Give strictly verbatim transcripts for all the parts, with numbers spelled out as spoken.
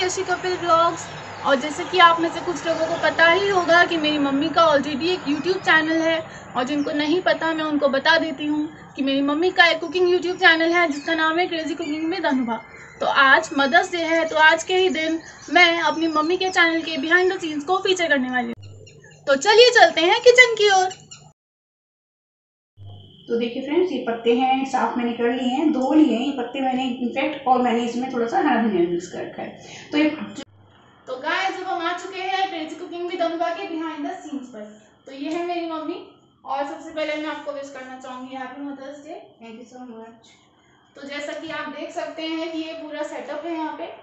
Yeshi Kapil blogs. और जैसे कि आप में से कुछ लोगों को पता ही होगा कि मेरी मम्मी का ऑलरेडी एक यूट्यूब चैनल है, और जिनको नहीं पता मैं उनको बता देती हूँ कि मेरी मम्मी का एक कुकिंग यूट्यूब चैनल है जिसका नाम है क्रेजी कुकिंग विद अनुभा। तो आज मदर्स डे है, तो आज के ही दिन मैं अपनी मम्मी के चैनल के बिहाइंड द सीन्स को फीचर करने वाली हूँ। तो चलिए चलते हैं किचन की ओर। तो देखिए फ्रेंड्स, ये पत्ते हैं, साफ मैंने कर लिए हैं, धो लिए हैं ये पत्ते मैंने इनफैक्ट, और मैंने इसमें थोड़ा सा हरा धनिया मिक्स कर रखा है। तो ये तो गाइस, अब हम आ चुके हैं क्रेजी कुकिंग विद अनुभा के बिहाइंड द सीन्स पर। तो ये है मेरी मम्मी, और सबसे पहले मैं आपको विश करना चाहूँगी happy mother's day. Thank you so much. तो जैसा कि आप देख सकते हैं कि ये पूरा सेटअप है यहाँ पे,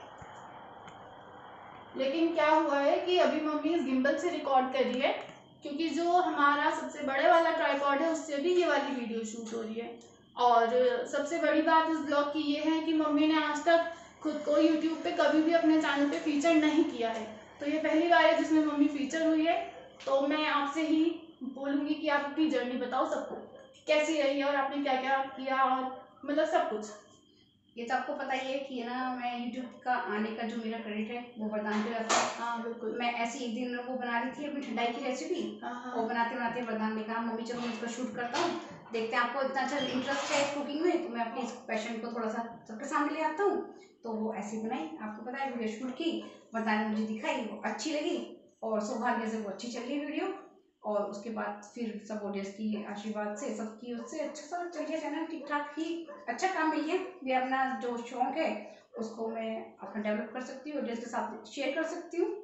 लेकिन क्या हुआ है कि अभी मम्मी इस गिम्बल से रिकॉर्ड कर रही है, क्योंकि जो हमारा सबसे बड़े वाला ट्राइपॉड है उससे भी ये वाली वीडियो शूट हो रही है। और सबसे बड़ी बात इस ब्लॉग की ये है कि मम्मी ने आज तक खुद को यूट्यूब पे कभी भी अपने चैनल पे फीचर नहीं किया है, तो ये पहली बार है जिसमें मम्मी फीचर हुई है। तो मैं आपसे ही बोलूँगी कि आप अपनी जर्नी बताओ सबको, कैसी रही है और आपने क्या क्या किया, और मतलब सब कुछ। ये तो आपको पता ही है कि ना, मैं यूट्यूब का आने का जो मेरा क्रेडिट है वो वरदान पे रहता है। हाँ बिल्कुल। मैं ऐसी एक दिन वो बना रही थी अपनी ठंडाई की रेसिपी, और बनाते बनाते वरदान ने कहा मम्मी चलो मैं इसको शूट करता हूँ, देखते हैं आपको इतना अच्छा इंटरेस्ट है कुकिंग में, तो मैं अपने इस पैशन को थोड़ा सा सबके सामने ले आता हूँ। तो वो ऐसी बनाई, आपको पता है, वीडियो शूट की, वरदान ने मुझे दिखाई, वो अच्छी लगी, और सौभाग्य से वो अच्छी चल रही वीडियो। और उसके बाद फिर सब ऑडियंस की आशीर्वाद से, सबकी उससे अच्छा सा चल गया चैनल, ठीक ठाक ही अच्छा काम मिल गया। मैं अपना जो शौक है उसको मैं अपना डेवलप कर सकती हूँ, ऑडियंस के साथ शेयर कर सकती हूँ।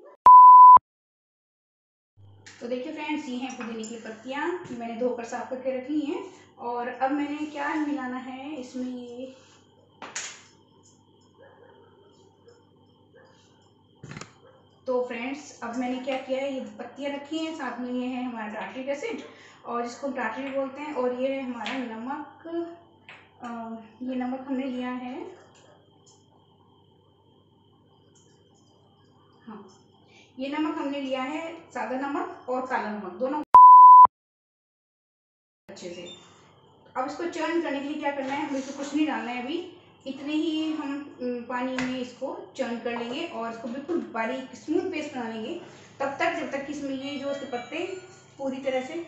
तो देखिए फ्रेंड्स, ये हैं पुदीने की पत्तियाँ, मैंने धोकर साफ करके रख ली हैं। और अब मैंने क्या मिलाना है इसमें, ये तो फ्रेंड्स अब मैंने क्या किया है, ये पत्तियाँ रखी हैं, साथ में ये है हमारा टार्ट्रिक एसिड, और जिसको हम टार्ट्रिक बोलते हैं, और ये है हमारा नमक। आ, ये नमक हमने लिया है, हाँ ये नमक हमने लिया है, सादा नमक और काला नमक दोनों अच्छे से। अब इसको चर्न करने के लिए क्या करना है, हमें इसको कुछ नहीं डालना है अभी, इतने ही हम पानी में इसको चर्न कर लेंगे और इसको बिल्कुल बारीक स्मूथ पेस्ट बना लेंगे, तब तक जब तक कि इसमें ये जो इसके पत्ते पूरी तरह से।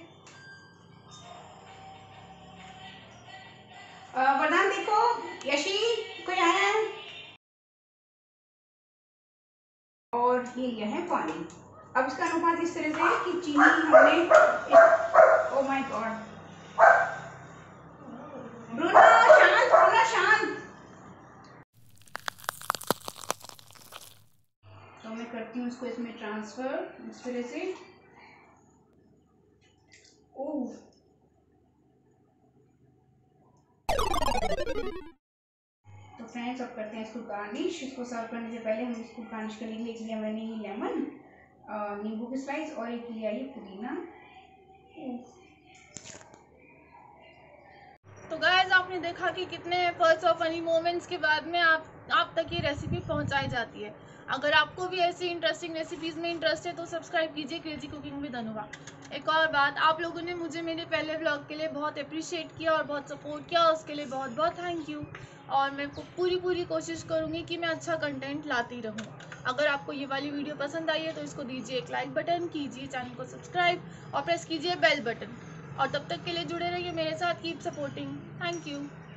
वरदान देखो, यशी कोई आया है। और ये लिया है पानी। अब इसका अनुपात इस तरह से है कि चीनी हमने, ओ माय गॉड, ब्रूनो शांत, ब्रूनो शांत। तो मैं करती हूँ इसको इसमें ट्रांसफर इस तरह से। ओह, तो फ्रेंड्स अब करते हैं इसको गार्निश। इसको सर्व करने से पहले हम इसको गार्निश कर लेंगे। एक लिया मैंने ये लेमन, नींबू की स्लाइस, और एक लिया ये पुदीना। तो गाइस, आपने देखा कि कितने एफर्ट्स और फनी मोमेंट्स के बाद में आप आप तक ये रेसिपी पहुंचाई जाती है। अगर आपको भी ऐसी इंटरेस्टिंग रेसिपीज़ में इंटरेस्ट है तो सब्सक्राइब कीजिए क्रेजी कुकिंग विद अनुभा। एक और बात, आप लोगों ने मुझे मेरे पहले व्लॉग के लिए बहुत अप्रिशिएट किया और बहुत सपोर्ट किया, उसके लिए बहुत बहुत थैंक यू। और मैं पूरी पूरी कोशिश करूँगी कि मैं अच्छा कंटेंट लाती रहूँ। अगर आपको ये वाली वीडियो पसंद आई है तो इसको दीजिए एक लाइक बटन, कीजिए चैनल को सब्सक्राइब और प्रेस कीजिए बेल बटन। और तब तक के लिए जुड़े रहिए मेरे साथ, कीप सपोर्टिंग। Thank you.